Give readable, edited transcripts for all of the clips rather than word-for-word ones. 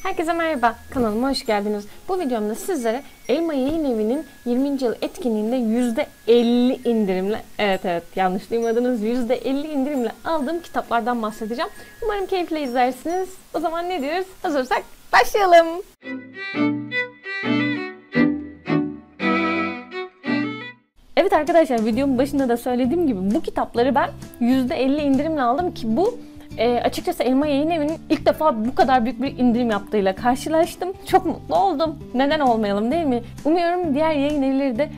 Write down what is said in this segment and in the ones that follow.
Herkese merhaba, kanalıma hoş geldiniz. Bu videomda sizlere Elma Yayınevi'nin 20. yıl etkinliğinde %50 indirimle, evet yanlış duymadınız, %50 indirimle aldığım kitaplardan bahsedeceğim. Umarım keyifle izlersiniz. O zaman ne diyoruz? Hazırsak başlayalım. Evet arkadaşlar, videomun başında da söylediğim gibi bu kitapları ben %50 indirimle aldım ki bu açıkçası Elma Yayınevi'nin ilk defa bu kadar büyük bir indirim yaptığıyla karşılaştım. Çok mutlu oldum. Neden olmayalım, değil mi? Umuyorum diğer yayın evleri de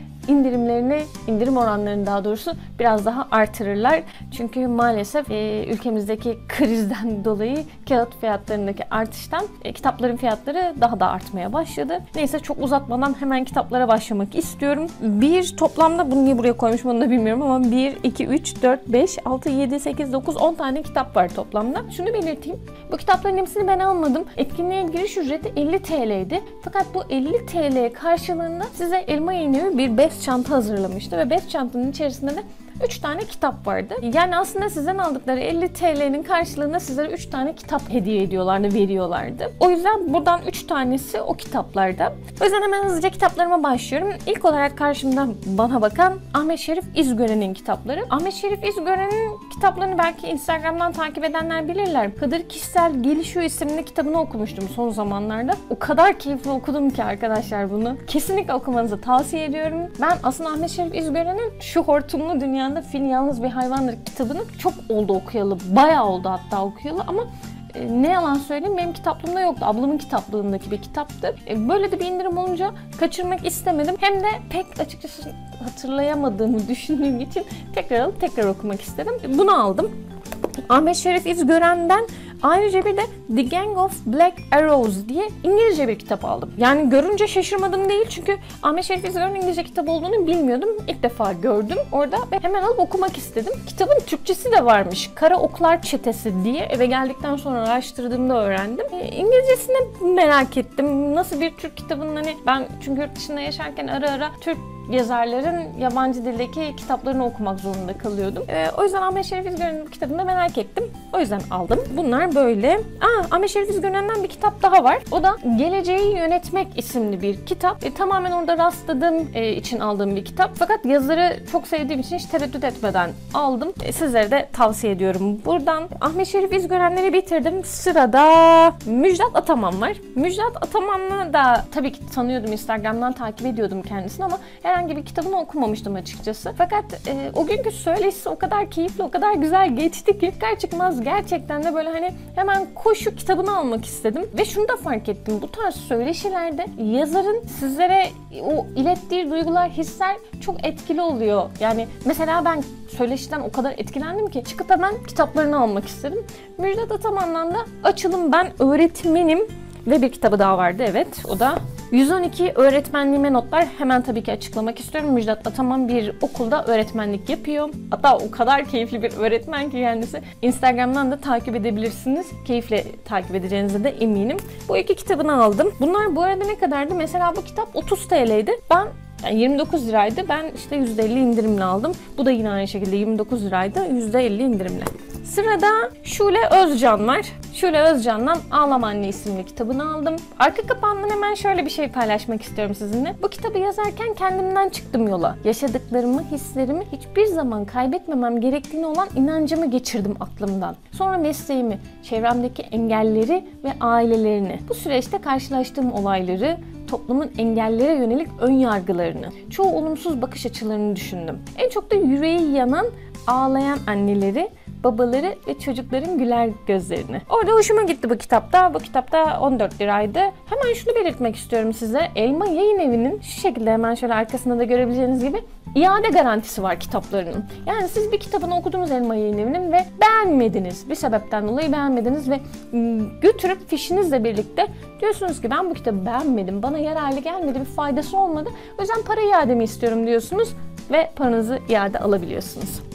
indirim oranlarını daha doğrusu biraz daha artırırlar. Çünkü maalesef ülkemizdeki krizden dolayı kağıt fiyatlarındaki artıştan kitapların fiyatları daha da artmaya başladı. Neyse, çok uzatmadan hemen kitaplara başlamak istiyorum. Toplamda bunu niye buraya koymuşum onu da bilmiyorum ama 1, 2, 3, 4, 5, 6, 7, 8, 9, 10 tane kitap var toplamda. Şunu belirteyim. Bu kitapların hepsini ben almadım. Etkinliğe giriş ücreti 50 TL'ydi. Fakat bu 50 TL karşılığında size Elma Yayınevi bir bez çanta hazırlamıştı ve bez çantanın içerisinde de 3 tane kitap vardı. Yani aslında sizden aldıkları 50 TL'nin karşılığında sizlere 3 tane kitap hediye ediyorlardı, veriyorlardı. O yüzden buradan 3 tanesi o kitaplarda. O yüzden hemen hızlıca kitaplarıma başlıyorum. İlk olarak karşımda bana bakan Ahmet Şerif İzgören'in kitapları. Ahmet Şerif İzgören'in kitaplarını belki Instagram'dan takip edenler bilirler. Kadir Kişisel Gelişiyor isimli kitabını okumuştum son zamanlarda. O kadar keyifli okudum ki arkadaşlar bunu. Kesinlikle okumanızı tavsiye ediyorum. Ben aslında Ahmet Şerif İzgören'in Şu Hortumlu Dünyada Fil Yalnız Bir Hayvandır kitabını çok oldu okuyalı. Bayağı oldu hatta okuyalı ama ne yalan söyleyeyim, benim kitaplığımda yoktu. Ablamın kitaplığındaki bir kitaptı. Böyle de bir indirim olunca kaçırmak istemedim. Hem de pek açıkçası hatırlayamadığımı düşündüğüm için tekrar alıp tekrar okumak istedim. Bunu aldım. Ahmet Şerif İzgören'den ayrıca bir de The Gang of Black Arrows diye İngilizce bir kitap aldım. Yani görünce şaşırmadım değil, çünkü Ahmet Şerif İzgören'in İngilizce kitap olduğunu bilmiyordum. İlk defa gördüm orada ve hemen alıp okumak istedim. Kitabın Türkçesi de varmış. Kara Oklar Çetesi diye eve geldikten sonra araştırdığımda öğrendim. İngilizcesini merak ettim. Nasıl bir Türk kitabının, hani ben çünkü yurt dışında yaşarken ara ara Türk yazarların yabancı dildeki kitaplarını okumak zorunda kalıyordum. O yüzden Ahmet Şerif İzgören'in kitabını da merak ettim. O yüzden aldım. Bunlar böyle. Ahmet Şerif İzgören'den bir kitap daha var. O da Geleceği Yönetmek isimli bir kitap. Tamamen orada rastladığım için aldığım bir kitap. Fakat yazarı çok sevdiğim için hiç tereddüt etmeden aldım. Sizlere de tavsiye ediyorum. Buradan Ahmet Şerif İzgörenleri bitirdim. Sırada Müjdat Ataman var. Müjdat Ataman'ı da tabii ki tanıyordum. Instagram'dan takip ediyordum kendisini ama herhangi bir kitabını okumamıştım açıkçası. Fakat o günkü söyleşisi o kadar keyifli, o kadar güzel geçti ki çıkar çıkmaz gerçekten de böyle hani hemen koşu kitabını almak istedim. Ve şunu da fark ettim. Bu tarz söyleşilerde yazarın sizlere o ilettiği duygular, hisler çok etkili oluyor. Yani mesela ben söyleşiden o kadar etkilendim ki çıkıp hemen kitaplarını almak istedim. Müjdat Ataman'dan da Açılım Ben Öğretmenim ve bir kitabı daha vardı, evet. O da 112 Öğretmenliğime Notlar. Hemen tabii ki açıklamak istiyorum. Müjdat Ataman bir okulda öğretmenlik yapıyor. Hatta o kadar keyifli bir öğretmen ki kendisi. Instagram'dan da takip edebilirsiniz. Keyifle takip edeceğinize de eminim. Bu iki kitabını aldım. Bunlar bu arada ne kadardı? Mesela bu kitap 30 TL'ydi. Yani 29 liraydı. Ben işte %50 indirimle aldım. Bu da yine aynı şekilde 29 liraydı. %50 indirimle. Sırada Şule Özcan var. Şule Özcan'dan Ağlama Anne isimli kitabını aldım. Arka kapağından hemen şöyle bir şey paylaşmak istiyorum sizinle. Bu kitabı yazarken kendimden çıktım yola. Yaşadıklarımı, hislerimi hiçbir zaman kaybetmemem gerektiğine olan inancımı geçirdim aklımdan. Sonra mesleğimi, çevremdeki engelleri ve ailelerini, bu süreçte karşılaştığım olayları, toplumun engellere yönelik ön yargılarını, çoğu olumsuz bakış açılarını düşündüm. En çok da yüreği yanan, ağlayan anneleri, babaları ve çocukların güler gözlerini. Orada hoşuma gitti bu kitapta. Bu kitapta 14 liraydı. Hemen şunu belirtmek istiyorum size. Elma Yayınevi'nin şu şekilde hemen şöyle arkasında da görebileceğiniz gibi iade garantisi var kitaplarının. Yani siz bir kitabını okudunuz Elma Yayınevi'nin ve beğenmediniz. Bir sebepten dolayı beğenmediniz ve götürüp fişinizle birlikte diyorsunuz ki ben bu kitabı beğenmedim, bana yararlı gelmedi, bir faydası olmadı. O yüzden para iademi istiyorum diyorsunuz ve paranızı iade alabiliyorsunuz. Çok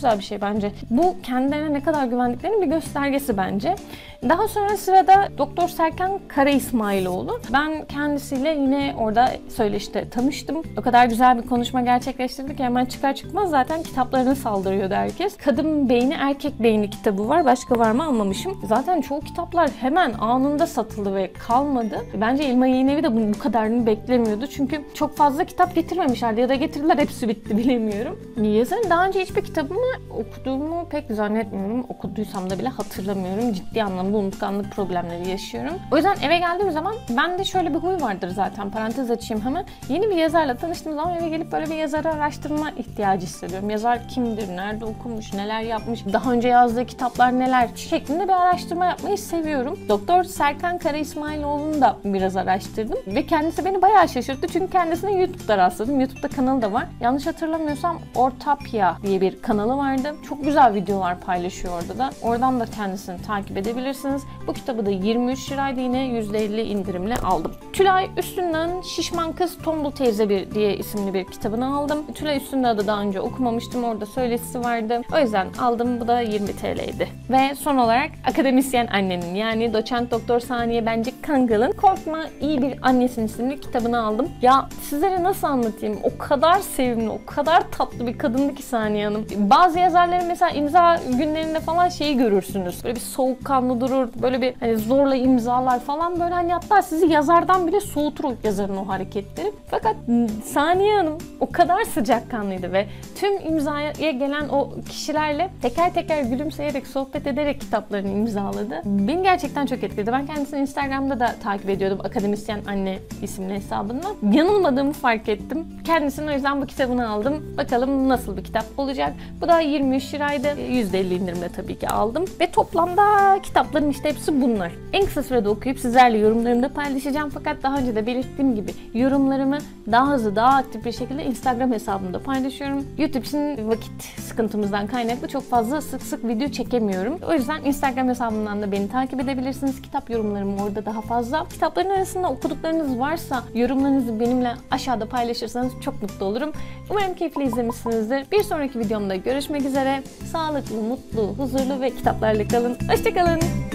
güzel bir şey bence. Bu kendilerine ne kadar güvendiklerinin bir göstergesi bence. Daha sonra sırada Doktor Serkan Kara İsmailoğlu. Ben kendisiyle yine orada söyleşte tanıştım. O kadar güzel bir konuşma gerçekleştirdik ki hemen çıkar çıkmaz zaten kitaplarını saldırıyordu herkes. Kadın Beyni Erkek Beyni kitabı var. Başka var mı almamışım. Zaten çoğu kitaplar hemen anında satıldı ve kalmadı. Bence Elma Yayınevi de bu kadarını beklemiyordu. Çünkü çok fazla kitap getirmemişlerdi ya da getirdiler, hepsi bitti, bilemiyorum. Yazarın daha önce hiçbir kitabını okuduğumu pek zannetmiyorum. Okuduysam da bile hatırlamıyorum. Ciddi anlamda unutkanlık problemleri yaşıyorum. O yüzden eve geldiğim zaman bende şöyle bir huy vardır zaten. Parantez açayım hemen. Yeni bir yazarla tanıştığım zaman eve gelip böyle bir yazarı araştırma ihtiyacı hissediyorum. Yazar kimdir, nerede okumuş, neler yapmış, daha önce yazdığı kitaplar neler şeklinde bir araştırma yapmayı seviyorum. Doktor Serkan Kara İsmailoğlu'nu da biraz araştırdım ve kendisi beni bayağı şaşırttı çünkü kendisine YouTube'da rastladım. YouTube'da kanalı da var. Yanlış hatırlamıyorsam Ortapya diye bir kanalı vardı. Çok güzel videolar paylaşıyor orada da. Oradan da kendisini takip edebilirsiniz. Bu kitabı da 23 liraydı, yine %50 indirimle aldım. Tülay Üstündağ'ın Şişman Kız Tombul Teyze diye isimli bir kitabını aldım. Tülay Üstündağ'ı daha önce okumamıştım. Orada söyleşisi vardı. O yüzden aldım. Bu da 20 TL'ydi. Ve son olarak Akademisyen Annenin, yani Doçent Doktor Saniye Bencik Kangal'ın Korkma İyi Bir Annesin isimli kitabını aldım. Ya sizlere nasıl anlatayım? O kadar sevimli, o kadar tatlı bir kadındı ki Saniye Hanım. Bazı yazarların mesela imza günlerinde falan şeyi görürsünüz. Böyle bir soğukkanlı durur. Böyle bir hani zorla imzalar falan, böyle hani hatta sizi yazardan bile soğutur o yazarın o hareketleri. Fakat Saniye Hanım o kadar sıcakkanlıydı ve tüm imzaya gelen o kişilerle teker teker gülümseyerek, sohbet ederek kitaplarını imzaladı. Beni gerçekten çok etkiledi. Ben kendisini Instagram'da da takip ediyordum. Akademisyen Anne isimli hesabından. Yanılmadığımı fark ettim. Kendisinin o yüzden bu kitabını aldım. Bakalım nasıl bir kitap olacak. Bu da 23 liraydı. %50 indirimle tabii ki aldım. Ve toplamda kitapların işte hepsi bunlar. En kısa sürede okuyup sizlerle yorumlarımı da paylaşacağım. Fakat daha önce de belirttiğim gibi yorumlarımı daha hızlı, daha aktif bir şekilde Instagram hesabımda paylaşıyorum. YouTube için vakit sıkıntımızdan kaynaklı çok fazla sık sık video çekemiyorum. O yüzden Instagram hesabımdan da beni takip edebilirsiniz. Kitap yorumlarım orada daha fazla. Kitapların arasında okuduklarınız varsa yorumlarınızı benimle aşağıda paylaşırsanız çok mutlu olurum. Umarım keyifli izlemişsinizdir. Bir sonraki videomda görüşmek üzere. Sağlıklı, mutlu, huzurlu ve kitaplarla kalın. Hoşça kalın.